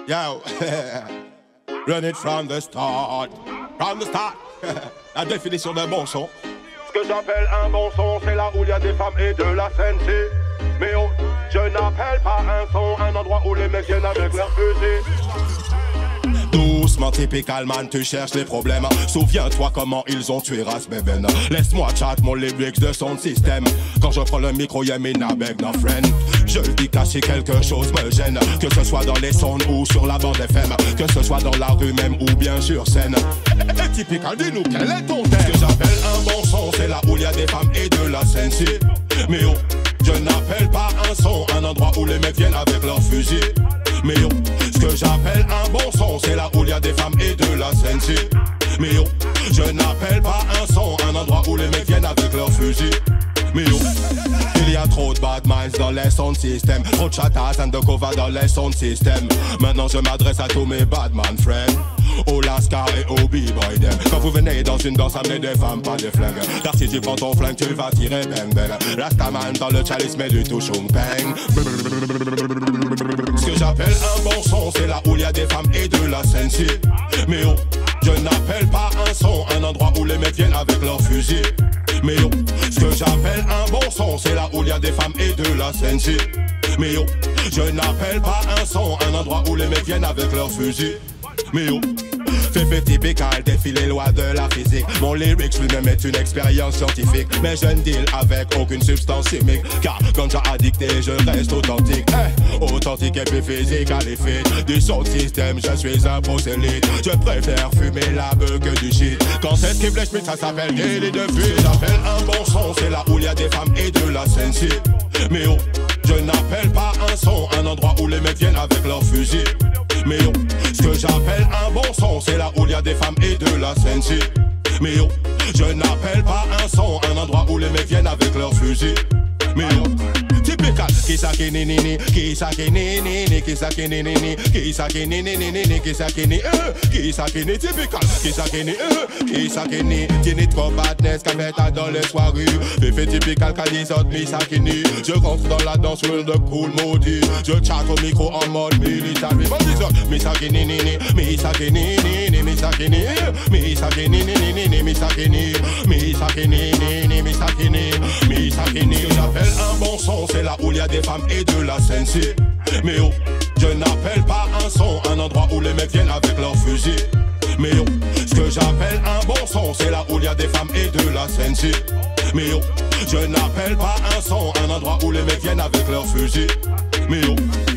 Yo, run it from the start. From the start. La définition d'un bon son. Ce que j'appelle un bon son, c'est là où il y a des femmes et de la scène. Mais oh, je n'appelle pas un son, un endroit où les mecs viennent avec leurs fusils. Doucement, typical man, tu cherches les problèmes. Souviens-toi comment ils ont tué Ras Beben. Laisse-moi chat mon lyrics de son système. Quand je prends le micro, y'a mes beg no friend. Je dis qu'à si quelque chose me gêne, que ce soit dans les sons ou sur la bande FM, que ce soit dans la rue même ou bien sur scène. Typical, dis-nous quel est ton thème. Ce que j'appelle un bon son, c'est là où il y a des femmes et de la scène. Mais oh, je n'appelle pas un son, un endroit où les mecs viennent avec leurs fusils. Mais oh, ce que j'appelle un bon son, c'est là où il y a des femmes et de la scène. Mais oh, je n'appelle pas un son, un endroit où les mecs viennent avec leurs fusils. Mais oh, il y a trop de bad minds dans les sound system, trop de chatas undercover dans les sound system. Maintenant je m'adresse à tous mes bad man friends, au Lascar et au B-boy dem. Quand vous venez dans une danse, amenez des femmes, pas des flingues. Car si tu prends ton flingue, tu vas tirer bang bang. Rastaman dans le chalice, mais du tout chung bang. Ce que j'appelle un bon son, c'est là où il y a des femmes et de la scène. Mais oh, je n'appelle pas un son, un endroit où les mecs viennent avec leurs fusils. Mais oh, ce que j'appelle un bon son, c'est là où il y a des femmes et de la scène. Mais oh, je n'appelle pas un son, un endroit où les mecs viennent avec leurs fusils. Mais oh, fait typical, défie les lois de la physique. Mon lyrics lui-même est une expérience scientifique. Mais je ne deal avec aucune substance chimique, car quand j'ai addicté, je reste authentique. Authentique et puis physique à l'effet du son système, je suis un prosélyte. Je préfère fumer la beuh que du shit. Quand c'est ce qui flèche, ça s'appelle délit de fuite. J'appelle un bon son, c'est là où il y a des femmes et de la scène. Mais oh, je n'appelle pas un son, un endroit où les mecs viennent avec leurs fusils. Mais oh, ce que j'appelle un bon son, c'est là où il y a des femmes et de la scène. Mais oh, je n'appelle pas un son, un endroit où les mecs viennent avec leurs fusils. Mais oh, typical, qui sa qui ni ni ni, qui sa qui ni ni ni, qui sa qui ni ni ni, qui sa qui ni ni ni ni, qui sa qui ni qui sa qui ni typical, qui sa qui ni tieni trop badness, qu'à mettre dans les soirées. Fait typical, qu'à des autres, mi sa qui ni. Je rentre dans la danse, world de cool maudit. Je chatte au micro en mode militaire. Mi sa qui ni ni ni, mi sa qui ni ni ni, mi sa qui ni, mi sa qui ni ni ni ni, mi sa qui ni, mi sa qui ni ni ni, mi sa qui ni, mi sa qui ni. Un bon son, c'est là où il y a des femmes et de la scène. Mais oh, je n'appelle pas un son, un endroit où les mecs viennent avec leurs fusils. Mais oh, ce que j'appelle un bon son, c'est là où il y a des femmes et de la scène. Mais oh, je n'appelle pas un son, un endroit où les mecs viennent avec leurs fusils. Mais oh,